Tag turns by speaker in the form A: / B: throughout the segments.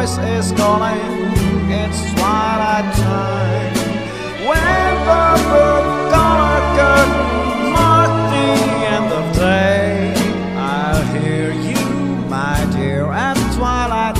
A: voice is calling, it's twilight time. When the blue-collar curtain mark the end of day, I'll hear you, my dear, at twilight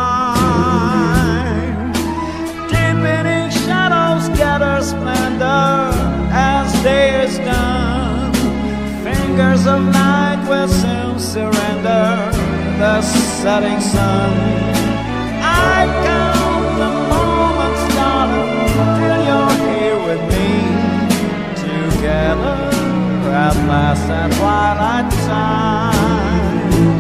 A: time. Deepening shadows gather splendor as day is done. Fingers of night will soon surrender the setting sun. I count the moments, darling, till you're here with me. Together at last at twilight time.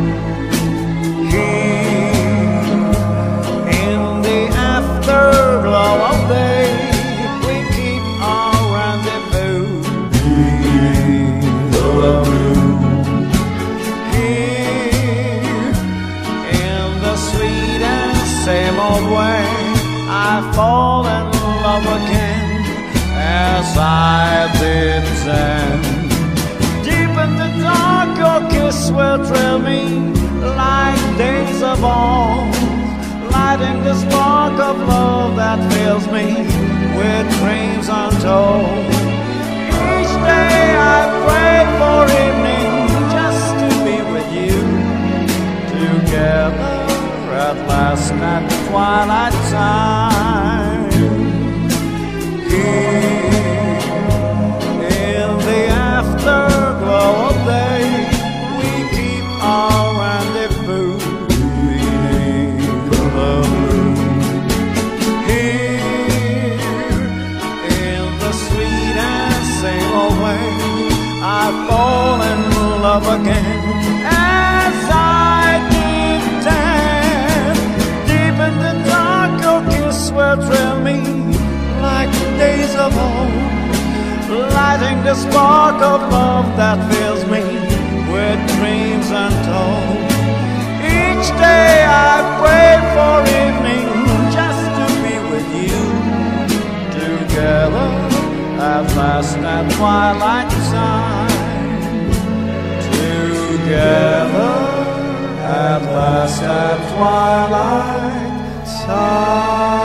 A: Here in the afterglow of day, we keep our rendezvous beneath the moon. Here in the sweet and same old way, I fall in love again as I did then. Deep in the dark, your kiss will thrill me like days of old, lighting the spark of love that fills me with dreams untold. Each day I pray for evening just to be with you. Together at last at twilight time. Here in the afterglow of day, we keep our rendezvous beneath the moon. Here in the sweet and same old way, I fall in love again as I did then. Deep in the dark, your kiss will thrill me like days of old, lighting the spark of love that fills me with dreams untold. Each day I pray for evening just to be with you. Together at last at twilight time. Together at last at twilight time.